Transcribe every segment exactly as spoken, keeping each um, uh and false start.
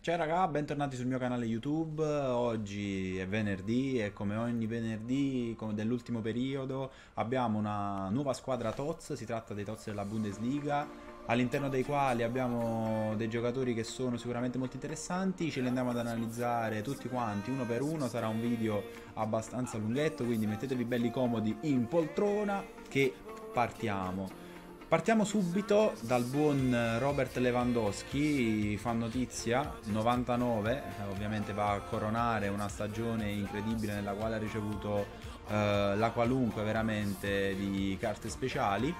Ciao raga, bentornati sul mio canale YouTube. Oggi è venerdì e come ogni venerdì come dell'ultimo periodo abbiamo una nuova squadra T O Z, si tratta dei T O Z della Bundesliga, all'interno dei quali abbiamo dei giocatori che sono sicuramente molto interessanti, ce li andiamo ad analizzare tutti quanti uno per uno, sarà un video abbastanza lunghetto, quindi mettetevi belli comodi in poltrona che partiamo. Partiamo subito dal buon Robert Lewandowski, fa notizia, novantanove, eh, ovviamente va a coronare una stagione incredibile nella quale ha ricevuto eh, la qualunque veramente di carte speciali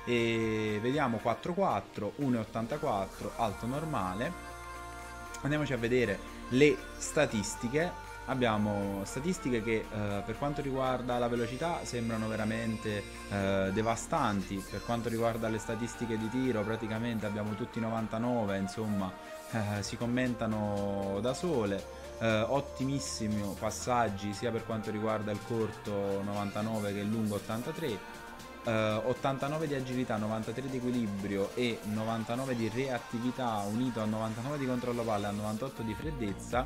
e vediamo quattro quattro, uno virgola ottantaquattro, alto normale. Andiamoci a vedere le statistiche. Abbiamo statistiche che eh, per quanto riguarda la velocità sembrano veramente eh, devastanti, per quanto riguarda le statistiche di tiro praticamente abbiamo tutti novantanove, insomma eh, si commentano da sole, eh, ottimissimi passaggi sia per quanto riguarda il corto novantanove che il lungo ottantatré. Uh, ottantanove di agilità, novantatré di equilibrio e novantanove di reattività unito a novantanove di controllo palla e a novantotto di freddezza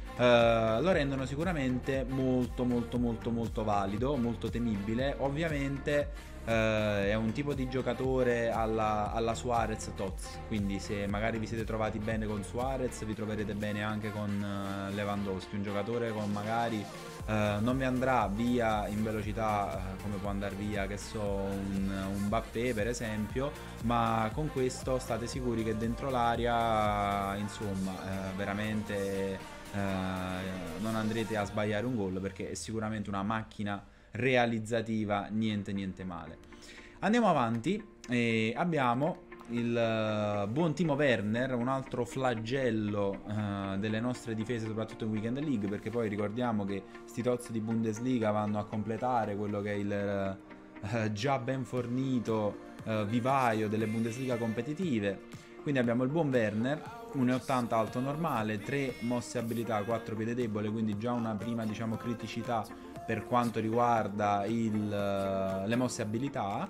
uh, lo rendono sicuramente molto molto molto molto valido, molto temibile. Ovviamente uh, è un tipo di giocatore alla, alla Suarez T O Z, quindi se magari vi siete trovati bene con Suarez vi troverete bene anche con uh, Lewandowski, un giocatore con magari Uh, non mi andrà via in velocità uh, come può andare via, che so, un, un Mbappé per esempio, ma con questo state sicuri che dentro l'aria, insomma, uh, veramente uh, non andrete a sbagliare un gol, perché è sicuramente una macchina realizzativa, niente niente male. Andiamo avanti e abbiamo il uh, buon Timo Werner, un altro flagello uh, delle nostre difese soprattutto in Weekend League, perché poi ricordiamo che sti tozzi di Bundesliga vanno a completare quello che è il uh, già ben fornito uh, vivaio delle Bundesliga competitive. Quindi abbiamo il buon Werner, uno virgola ottanta alto normale, tre mosse abilità, quattro piede debole, quindi già una prima, diciamo, criticità per quanto riguarda il, uh, le mosse abilità.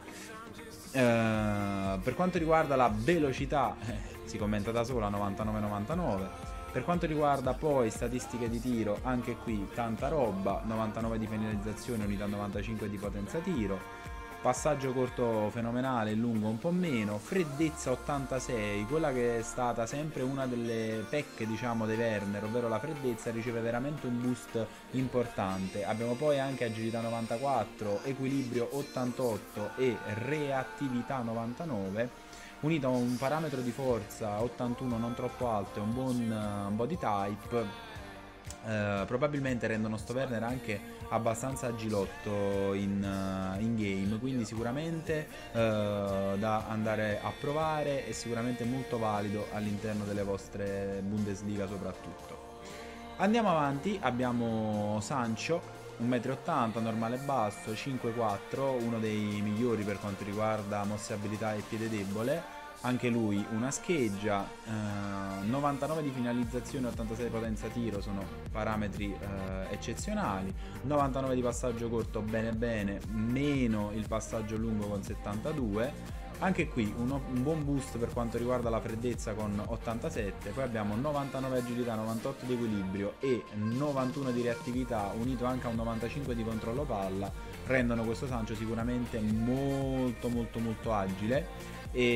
Uh, per quanto riguarda la velocità, eh, si commenta da sola, novantanove novantanove. Per quanto riguarda poi statistiche di tiro, anche qui tanta roba, novantanove di finalizzazione unita a novantacinque di potenza tiro, passaggio corto fenomenale, lungo un po' meno, freddezza ottantasei, quella che è stata sempre una delle pecche, diciamo, dei Werner, ovvero la freddezza, riceve veramente un boost importante. Abbiamo poi anche agilità novantaquattro, equilibrio ottantotto e reattività novantanove, unito a un parametro di forza ottantuno non troppo alto e un buon body type. Uh, probabilmente rendono sto Werner anche abbastanza agilotto in, uh, in game, quindi sicuramente uh, da andare a provare e sicuramente molto valido all'interno delle vostre Bundesliga soprattutto. Andiamo avanti, abbiamo Sancho, uno virgola ottanta m, normale basso, cinque quattro, uno dei migliori per quanto riguarda mosse abilità e piede debole. Anche lui una scheggia, eh, novantanove di finalizzazione, ottantasei di potenza tiro, sono parametri eh, eccezionali, novantanove di passaggio corto bene bene, meno il passaggio lungo con settantadue, anche qui uno, un buon boost per quanto riguarda la freddezza con ottantasette, poi abbiamo novantanove agilità, novantotto di equilibrio e novantuno di reattività, unito anche a un novantacinque di controllo palla, rendono questo Sancho sicuramente molto molto molto agile.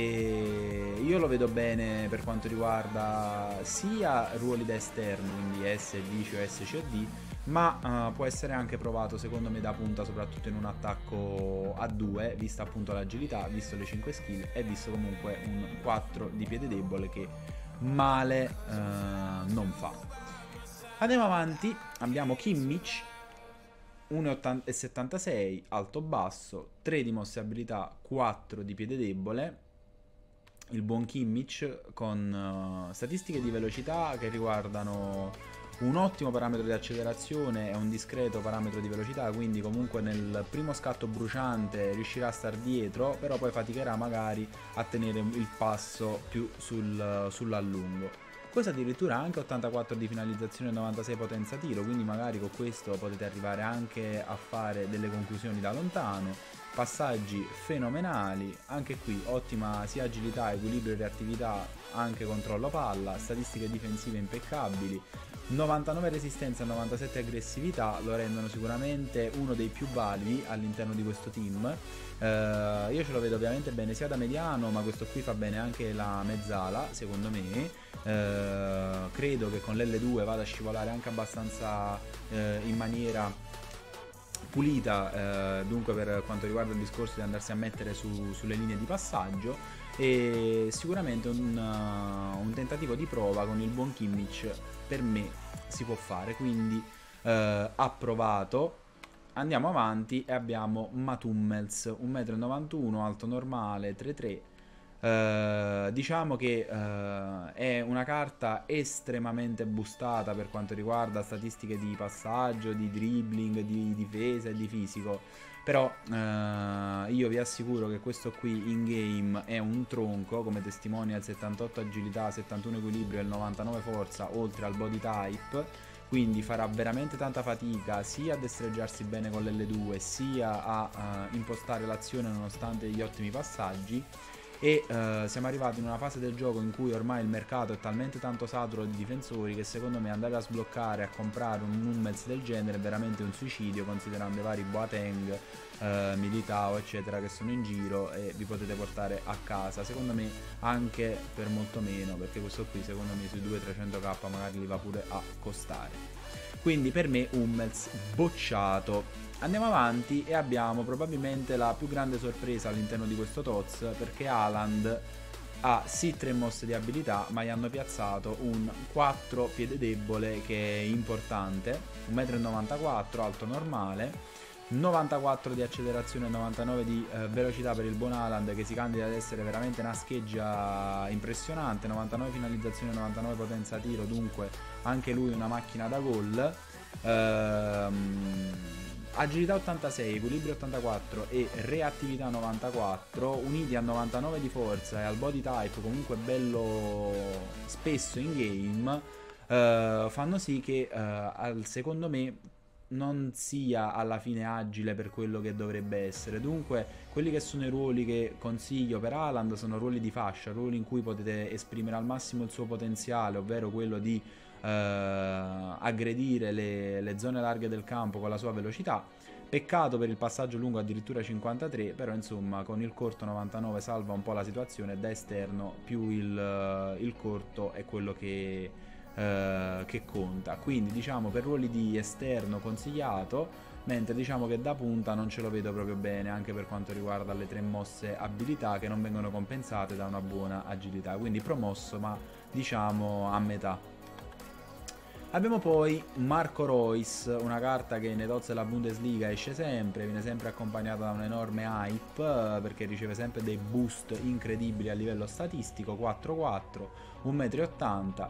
E io lo vedo bene per quanto riguarda sia ruoli da esterno, quindi S D C o S C D, ma uh, può essere anche provato secondo me da punta, soprattutto in un attacco a due, vista appunto l'agilità, visto le cinque skill e visto comunque un quattro di piede debole che male uh, non fa. Andiamo avanti, abbiamo Kimmich, uno virgola settantasei, alto basso, tre di mosse abilità, quattro di piede debole. Il buon Kimmich con uh, statistiche di velocità che riguardano un ottimo parametro di accelerazione e un discreto parametro di velocità, quindi comunque nel primo scatto bruciante riuscirà a star dietro, però poi faticherà magari a tenere il passo più sul, sull'allungo. Questo addirittura anche ottantaquattro di finalizzazione e novantasei potenza tiro, quindi magari con questo potete arrivare anche a fare delle conclusioni da lontano. passaggi fenomenali, anche qui ottima sia agilità, equilibrio e reattività, anche controllo palla, statistiche difensive impeccabili, novantanove resistenza e novantasette aggressività lo rendono sicuramente uno dei più validi all'interno di questo team. Eh, io ce lo vedo ovviamente bene sia da mediano, ma questo qui fa bene anche la mezzala secondo me. Eh, credo che con l'L due vada a scivolare anche abbastanza eh, in maniera pulita, eh, dunque per quanto riguarda il discorso di andarsi a mettere su, sulle linee di passaggio, e sicuramente un, uh, un tentativo di prova con il buon Kimmich per me si può fare, quindi uh, approvato. Andiamo avanti e abbiamo Mats Hummels, un metro e novantuno, alto normale, tre tre. Uh, diciamo che uh, è una carta estremamente boostata per quanto riguarda statistiche di passaggio, di dribbling, di difesa e di fisico, però uh, io vi assicuro che questo qui in game è un tronco, come testimonia il settantotto agilità, settantuno equilibrio e il novantanove forza, oltre al body type, quindi farà veramente tanta fatica sia a destreggiarsi bene con l'L due sia a uh, impostare l'azione nonostante gli ottimi passaggi. E uh, siamo arrivati in una fase del gioco in cui ormai il mercato è talmente tanto saturo di difensori che secondo me andare a sbloccare, a comprare un Hummels del genere è veramente un suicidio, considerando i vari Boateng, uh, Militao eccetera che sono in giro e vi potete portare a casa, secondo me anche per molto meno, perché questo qui secondo me sui duecento trecento k magari li va pure a costare. Quindi per me Hummels bocciato. Andiamo avanti e abbiamo probabilmente la più grande sorpresa all'interno di questo T O Z, perché Haaland ha sì tre mosse di abilità, ma gli hanno piazzato un quattro piede debole che è importante, un metro e novantaquattro, alto normale, novantaquattro di accelerazione e novantanove di eh, velocità per il buon Haaland, che si candida ad essere veramente una scheggia impressionante, novantanove finalizzazione, novantanove potenza tiro, dunque anche lui una macchina da gol. Ehm... Agilità ottantasei, equilibrio ottantaquattro e reattività novantaquattro, uniti a novantanove di forza e al body type comunque bello spesso in game, eh, fanno sì che eh, al, secondo me non sia alla fine agile per quello che dovrebbe essere. Dunque quelli che sono i ruoli che consiglio per Haaland sono ruoli di fascia, ruoli in cui potete esprimere al massimo il suo potenziale, ovvero quello di Uh, aggredire le, le zone larghe del campo con la sua velocità. Peccato per il passaggio lungo addirittura cinquantatré, però insomma con il corto novantanove salva un po' la situazione, da esterno più il, uh, il corto è quello che, uh, che conta, quindi diciamo per ruoli di esterno consigliato, mentre diciamo che da punta non ce lo vedo proprio bene, anche per quanto riguarda le tre mosse abilità che non vengono compensate da una buona agilità, quindi promosso ma diciamo a metà. Abbiamo poi Marco Reus, una carta che nei T O Z della Bundesliga esce sempre, viene sempre accompagnata da un enorme hype perché riceve sempre dei boost incredibili a livello statistico, quattro quattro, un metro e ottanta,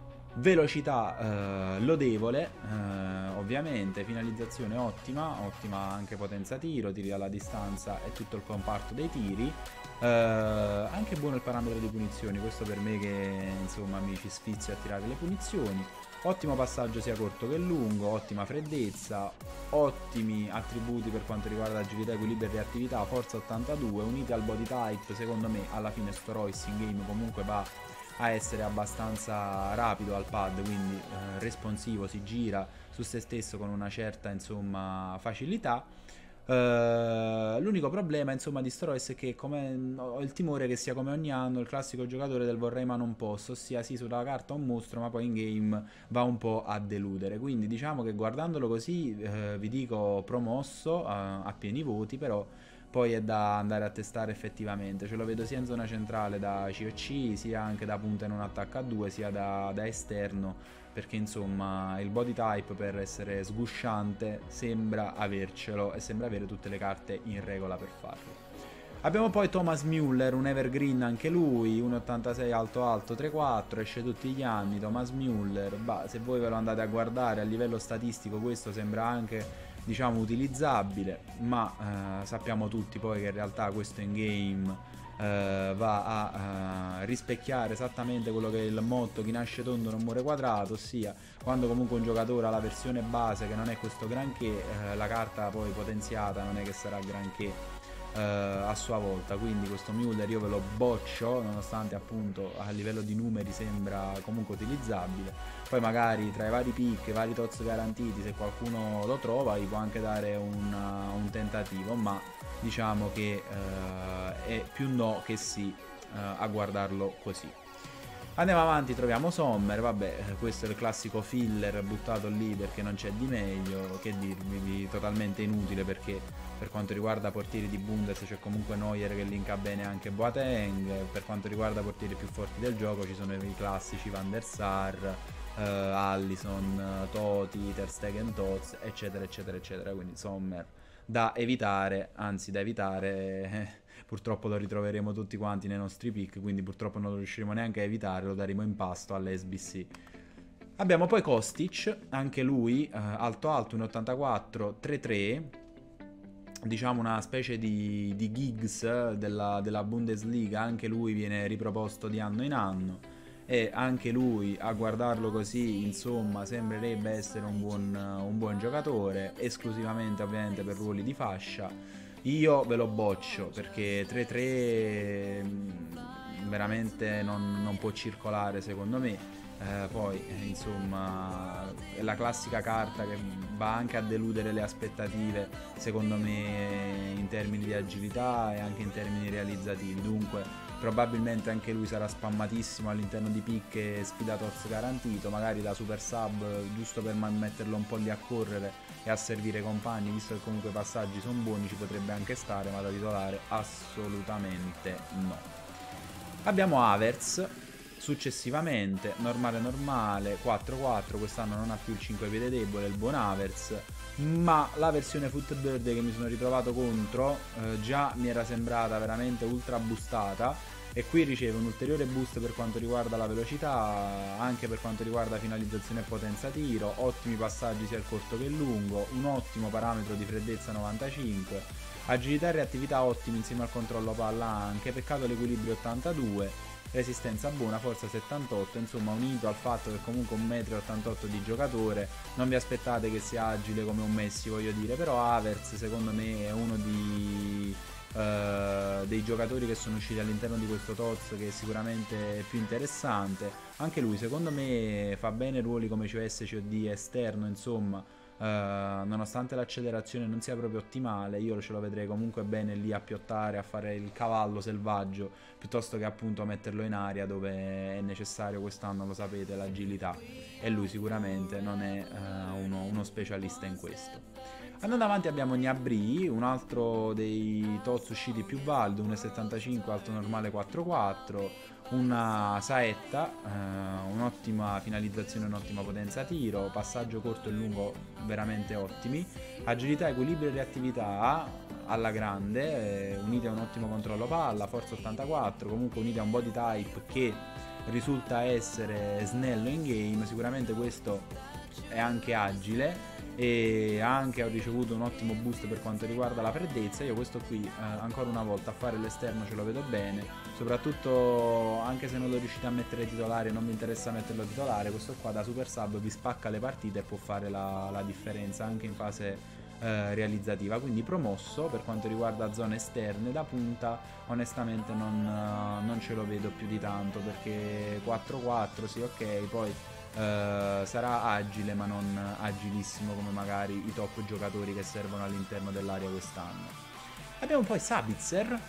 velocità eh, lodevole, eh, ovviamente, finalizzazione ottima, ottima anche potenza tiro, tiri alla distanza e tutto il comparto dei tiri. Uh, anche buono il parametro di punizioni, questo per me che insomma mi ci sfizio a tirare le punizioni. Ottimo passaggio sia corto che lungo, ottima freddezza, ottimi attributi per quanto riguarda agilità, equilibrio e reattività, forza ottantadue, uniti al body type. Secondo me alla fine sto Reus in game comunque va a essere abbastanza rapido al pad, quindi eh, responsivo, si gira su se stesso con una certa insomma facilità. Uh, l'unico problema insomma di sto Reus è che come, ho il timore che sia come ogni anno il classico giocatore del vorrei ma non posso, ossia sì sulla carta un mostro ma poi in game va un po' a deludere, quindi diciamo che guardandolo così uh, vi dico promosso uh, a pieni voti, però poi è da andare a testare effettivamente. Ce lo vedo sia in zona centrale da C O C, sia anche da punta in un attacco a due, sia da, da esterno, perché insomma il body type per essere sgusciante sembra avercelo e sembra avere tutte le carte in regola per farlo. Abbiamo poi Thomas Müller, un evergreen anche lui, uno virgola ottantasei alto alto, tre quattro, esce tutti gli anni. Thomas Müller, bah, se voi ve lo andate a guardare a livello statistico questo sembra anche diciamo utilizzabile, ma eh, sappiamo tutti poi che in realtà questo in game Uh, va a uh, rispecchiare esattamente quello che è il motto chi nasce tondo non muore quadrato, ossia quando comunque un giocatore ha la versione base che non è questo granché, uh, la carta poi potenziata non è che sarà granché. eh, a sua volta, quindi questo Müller io ve lo boccio, nonostante appunto a livello di numeri sembra comunque utilizzabile. Poi magari tra i vari pick, i vari tots garantiti, se qualcuno lo trova gli può anche dare un, un tentativo, ma diciamo che eh, è più no che sì eh, a guardarlo così. Andiamo avanti, troviamo Sommer, vabbè, questo è il classico filler buttato lì perché non c'è di meglio, che dirvi, di totalmente inutile, perché per quanto riguarda portieri di Bundes c'è comunque Neuer che linka bene anche Boateng, per quanto riguarda portieri più forti del gioco ci sono i classici Van der Sar, eh, Allison, Totti, Ter Stegen, Tots, eccetera eccetera eccetera, quindi Sommer da evitare, anzi da evitare... Eh, purtroppo lo ritroveremo tutti quanti nei nostri pick, quindi purtroppo non lo riusciremo neanche a evitare, lo daremo in pasto all'S B C. Abbiamo poi Kostic, anche lui eh, alto alto, uno virgola ottantaquattro, tre tre, diciamo una specie di, di Giggs della, della Bundesliga, anche lui viene riproposto di anno in anno e anche lui, a guardarlo così, insomma, sembrerebbe essere un buon, un buon giocatore, esclusivamente ovviamente per ruoli di fascia. Io ve lo boccio perché tre tre veramente non, non può circolare secondo me, eh, poi eh, insomma è la classica carta che va anche a deludere le aspettative secondo me in termini di agilità e anche in termini realizzativi, dunque probabilmente anche lui sarà spammatissimo all'interno di pick e sfidatoz garantito, magari da super sub giusto per metterlo un po' lì a correre e a servire compagni, visto che comunque i passaggi sono buoni ci potrebbe anche stare, ma da titolare assolutamente no. Abbiamo Havertz, successivamente normale normale, quattro quattro, quest'anno non ha più il cinque piede debole, il buon Havertz, ma la versione Footbird che mi sono ritrovato contro eh, già mi era sembrata veramente ultra boostata e qui riceve un ulteriore boost per quanto riguarda la velocità, anche per quanto riguarda finalizzazione e potenza tiro, ottimi passaggi sia il corto che il lungo, un ottimo parametro di freddezza novantacinque, agilità e reattività ottimi insieme al controllo palla anche, peccato l'equilibrio ottantadue, resistenza buona, forza settantotto, insomma unito al fatto che comunque un metro e ottantotto di giocatore, non vi aspettate che sia agile come un Messi, voglio dire, però Havertz secondo me è uno di... Uh, dei giocatori che sono usciti all'interno di questo Toz che è sicuramente più interessante, anche lui secondo me fa bene ruoli come C O S, C O D esterno, insomma uh, nonostante l'accelerazione non sia proprio ottimale io ce lo vedrei comunque bene lì a piottare, a fare il cavallo selvaggio piuttosto che appunto a metterlo in aria dove è necessario quest'anno, lo sapete, l'agilità, e lui sicuramente non è uh, uno, uno specialista in questo. Andando avanti abbiamo Gnabry, un altro dei Toz usciti più valido, uno virgola settantacinque, alto normale quattro quattro, una saetta, eh, un'ottima finalizzazione, un'ottima potenza tiro, passaggio corto e lungo veramente ottimi, agilità, equilibrio e reattività alla grande, eh, unite a un ottimo controllo palla, forza ottantaquattro, comunque unite a un body type che risulta essere snello in game, sicuramente questo è anche agile e anche ho ricevuto un ottimo boost per quanto riguarda la freddezza. Io questo qui eh, ancora una volta a fare l'esterno ce lo vedo bene, soprattutto anche se non lo riuscite a mettere titolare, non mi interessa metterlo titolare, questo qua da super sub vi spacca le partite e può fare la, la differenza anche in fase eh, realizzativa, quindi promosso. Per quanto riguarda zone esterne da punta onestamente non, uh, non ce lo vedo più di tanto, perché quattro quattro sì ok, poi Uh, sarà agile ma non agilissimo come magari i top giocatori che servono all'interno dell'area quest'anno. Abbiamo poi Sabitzer,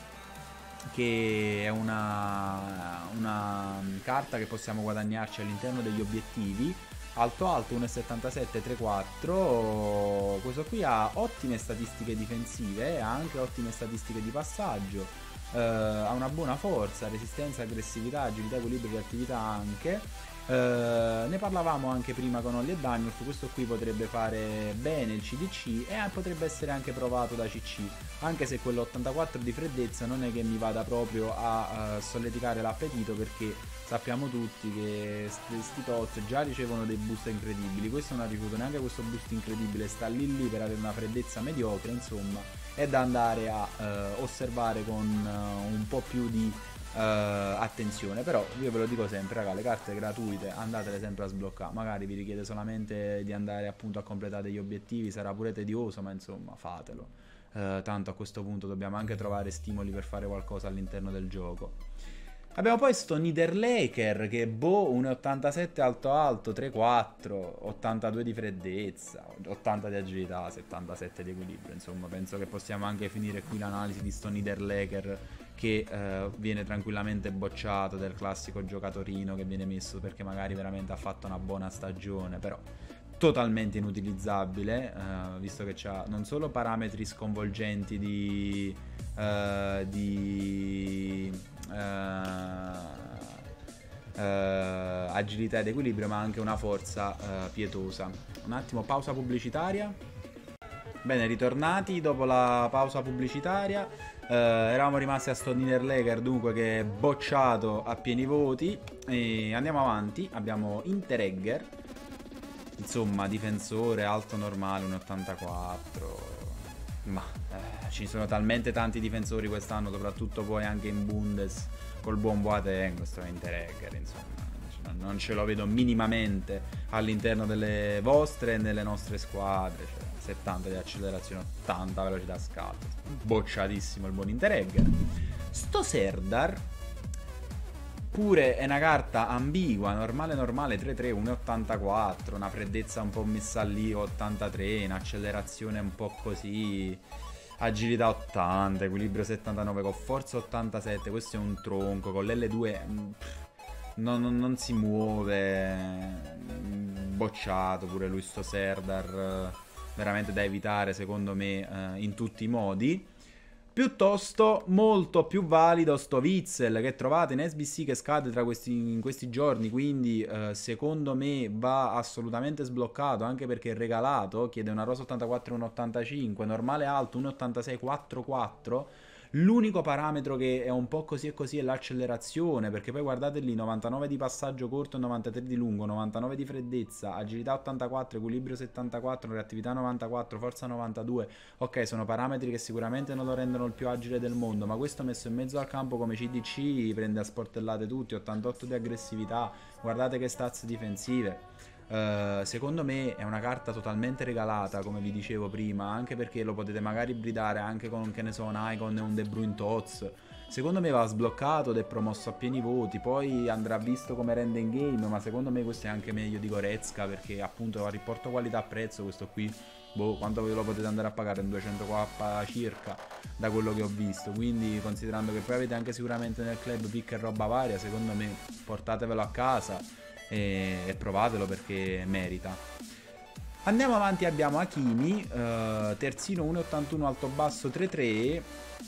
che è una, una carta che possiamo guadagnarci all'interno degli obiettivi, alto alto, uno virgola settantasette, tre quattro, questo qui ha ottime statistiche difensive, ha anche ottime statistiche di passaggio, uh, ha una buona forza, resistenza, aggressività, agilità, equilibrio e attività anche. Uh, ne parlavamo anche prima con Ollie e Daniel, questo qui potrebbe fare bene il C D C e potrebbe essere anche provato da C C, anche se quell'ottantaquattro di freddezza non è che mi vada proprio a uh, solleticare l'appetito, perché sappiamo tutti che questi Toz già ricevono dei boost incredibili, questo non ha ricevuto neanche questo boost incredibile, sta lì lì per avere una freddezza mediocre, insomma è da andare a uh, osservare con uh, un po' più di Uh, attenzione. Però io ve lo dico sempre, raga, le carte gratuite andatele sempre a sbloccare, magari vi richiede solamente di andare appunto a completare gli obiettivi, sarà pure tedioso ma insomma fatelo. eh, tanto a questo punto dobbiamo anche trovare stimoli per fare qualcosa all'interno del gioco. Abbiamo poi sto Niederlaker che boh, uno virgola ottantasette alto alto, tre quattro, ottantadue di freddezza, ottanta di agilità, settantasette di equilibrio. Insomma, penso che possiamo anche finire qui l'analisi di sto Niederlaker che eh, viene tranquillamente bocciato, del classico giocatorino che viene messo perché magari veramente ha fatto una buona stagione, però totalmente inutilizzabile, eh, visto che ha non solo parametri sconvolgenti di... Uh, di uh, uh, agilità ed equilibrio, ma anche una forza uh, pietosa. Un attimo, pausa pubblicitaria. Bene, ritornati dopo la pausa pubblicitaria. Uh, eravamo rimasti a sto Niederlaker, dunque, che è bocciato a pieni voti. E andiamo avanti. Abbiamo Interegger, insomma, difensore alto normale, uno virgola ottantaquattro. Ma eh, ci sono talmente tanti difensori quest'anno, soprattutto poi anche in Bundes col buon Boateng, questo Interegger, insomma, non ce lo vedo minimamente all'interno delle vostre e delle nostre squadre. Cioè, settanta di accelerazione, ottanta velocità scatto, bocciatissimo il buon Interegger. Sto Serdar pure è una carta ambigua, normale normale tre tre, uno virgola ottantaquattro, una freddezza un po' messa lì, ottantatré, un'accelerazione un po' così, agilità ottanta, equilibrio settantanove, con forza ottantasette. Questo è un tronco, con l'L due non, non, non si muove, bocciato pure lui sto Serdar, veramente da evitare secondo me in tutti i modi. Piuttosto molto più valido sto Witsel che trovate in S B C che scade tra questi, in questi giorni, quindi eh, secondo me va assolutamente sbloccato, anche perché è regalato, chiede una rosa ottantaquattro e un ottantacinque, normale alto uno virgola ottantasei quattro quattro. L'unico parametro che è un po' così e così è l'accelerazione, perché poi guardate lì, novantanove di passaggio corto e novantatré di lungo, novantanove di freddezza, agilità ottantaquattro, equilibrio settantaquattro, reattività novantaquattro, forza novantadue. Ok, sono parametri che sicuramente non lo rendono il più agile del mondo, ma questo messo in mezzo al campo come C D C prende a sportellate tutti, ottantotto di aggressività, guardate che stats difensive. Uh, secondo me è una carta totalmente regalata, come vi dicevo prima, anche perché lo potete magari bridare anche con, che ne so, un Icon e un De Bruyne Tots. Secondo me va sbloccato ed è promosso a pieni voti, poi andrà visto come rende in game, ma secondo me questo è anche meglio di Goretzka, perché appunto a riporto qualità-prezzo questo qui, boh, quanto ve lo potete andare a pagare? Un duecento K circa, da quello che ho visto. Quindi, considerando che poi avete anche sicuramente nel club pick e roba varia, secondo me portatevelo a casa e, e provatelo perché merita. Andiamo avanti, abbiamo Hakimi, eh, terzino uno virgola ottantuno alto basso tre tre.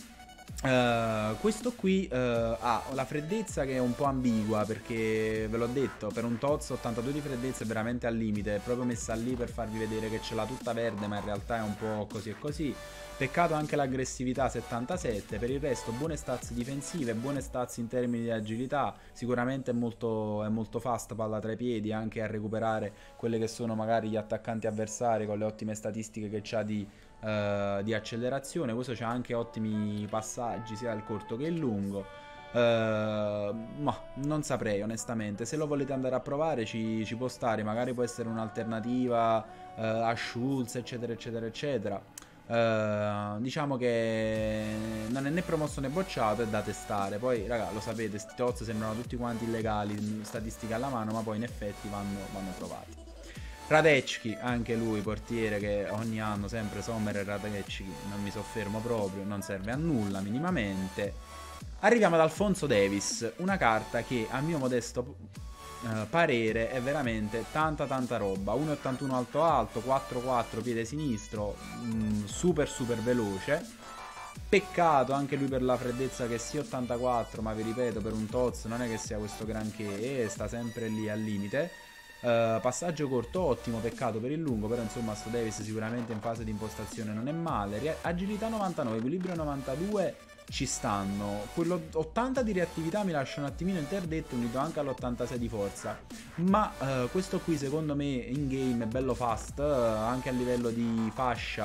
Uh, questo qui uh, ha la freddezza che è un po' ambigua, perché ve l'ho detto, per un Tozzo ottantadue di freddezza è veramente al limite, è proprio messa lì per farvi vedere che ce l'ha tutta verde, ma in realtà è un po' così e così. Peccato anche l'aggressività settantasette, per il resto buone stats difensive, buone stats in termini di agilità, sicuramente è molto, è molto fast palla tra i piedi, anche a recuperare quelle che sono magari gli attaccanti avversari con le ottime statistiche che c'ha di Uh, di accelerazione. Questo c'ha anche ottimi passaggi sia il corto che il lungo, uh, ma non saprei onestamente. Se lo volete andare a provare ci, ci può stare, magari può essere un'alternativa uh, a Schulz eccetera eccetera eccetera. Uh, diciamo che non è né promosso né bocciato, è da testare. Poi raga, lo sapete, sti Toz sembrano tutti quanti illegali, statistiche alla mano, ma poi in effetti vanno, vanno provati. Radecki, anche lui portiere che ogni anno sempre Sommer e Radecki, non mi soffermo proprio, non serve a nulla minimamente. Arriviamo ad Alphonso Davies, una carta che a mio modesto uh, parere è veramente tanta tanta roba. uno virgola ottantuno alto alto, quattro quattro piede sinistro, mh, super super veloce. Peccato anche lui per la freddezza che sia ottantaquattro, ma vi ripeto, per un Toz non è che sia questo granché, sta sempre lì al limite. Uh, passaggio corto ottimo, peccato per il lungo, però insomma sto Davis sicuramente in fase di impostazione non è male. Agilità novantanove, equilibrio novantadue ci stanno. Quello ottanta di reattività mi lascia un attimino interdetto, unito anche all'ottantasei di forza, ma uh, questo qui secondo me in game è bello fast, uh, anche a livello di fascia.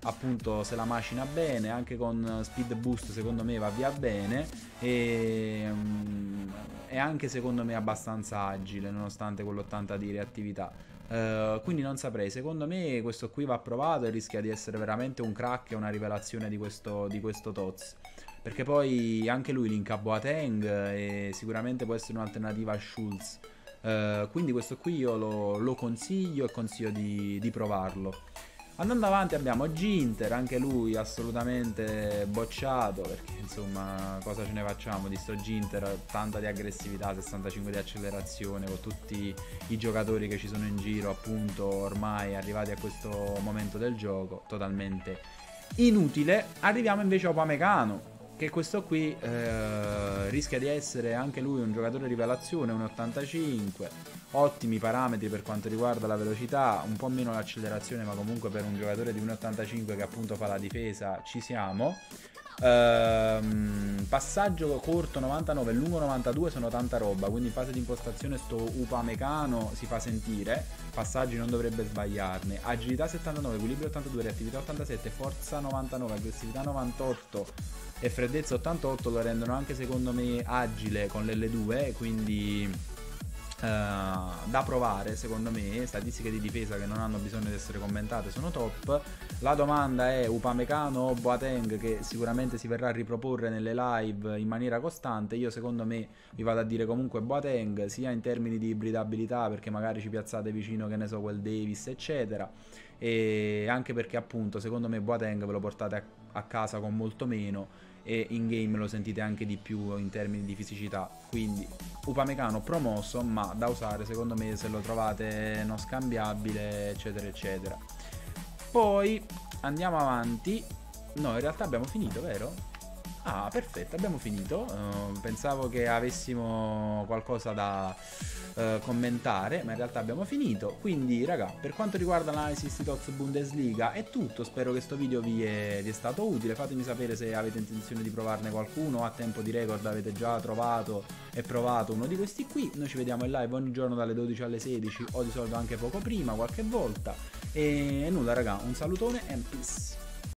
appunto se la macina bene, anche con speed boost secondo me va via bene, e, um, e anche secondo me abbastanza agile nonostante quell'ottanta di reattività. Uh, quindi non saprei, secondo me questo qui va provato e rischia di essere veramente un crack e una rivelazione di questo, di questo T O Z, perché poi anche lui linka Boateng e sicuramente può essere un'alternativa a Schulz. Uh, quindi questo qui io lo, lo consiglio e consiglio di, di provarlo. Andando avanti abbiamo Ginter, anche lui assolutamente bocciato, perché insomma cosa ce ne facciamo di sto Ginter, tanta di aggressività, sessantacinque di accelerazione, con tutti i giocatori che ci sono in giro appunto ormai arrivati a questo momento del gioco, totalmente inutile. Arriviamo invece a Upamecano, che questo qui eh, rischia di essere anche lui un giocatore rivelazione, un ottantacinque, ottimi parametri per quanto riguarda la velocità, un po' meno l'accelerazione, ma comunque per un giocatore di uno ottantacinque che appunto fa la difesa ci siamo. Ehm, passaggio corto novantanove, lungo novantadue, sono tanta roba, quindi in fase di impostazione sto Upamecano si fa sentire, passaggi non dovrebbe sbagliarne. Agilità settantanove, equilibrio ottantadue, reattività ottantasette, forza novantanove, aggressività novantotto e freddezza ottantotto, lo rendono anche secondo me agile con l'L due, quindi Uh, da provare secondo me. Statistiche di difesa che non hanno bisogno di essere commentate, sono top. La domanda è Upamecano o Boateng, che sicuramente si verrà a riproporre nelle live in maniera costante. Io secondo me vi vado a dire comunque Boateng, sia in termini di ibridabilità, perché magari ci piazzate vicino, che ne so, quel Davis eccetera, e anche perché appunto secondo me Boateng ve lo portate a, a casa con molto meno e in game lo sentite anche di più in termini di fisicità. Quindi Upamecano promosso, ma da usare secondo me se lo trovate non scambiabile eccetera eccetera. Poi andiamo avanti. No, in realtà abbiamo finito, vero? Ah, perfetto, abbiamo finito. Uh, pensavo che avessimo qualcosa da uh, commentare, ma in realtà abbiamo finito. Quindi, raga, per quanto riguarda l'analisi di T O Z Bundesliga è tutto. Spero che questo video vi è, vi è stato utile. Fatemi sapere se avete intenzione di provarne qualcuno. A tempo di record avete già trovato e provato uno di questi qui. Noi ci vediamo in live ogni giorno dalle dodici alle sedici, o di solito anche poco prima, qualche volta. E, e nulla, raga, un salutone and peace.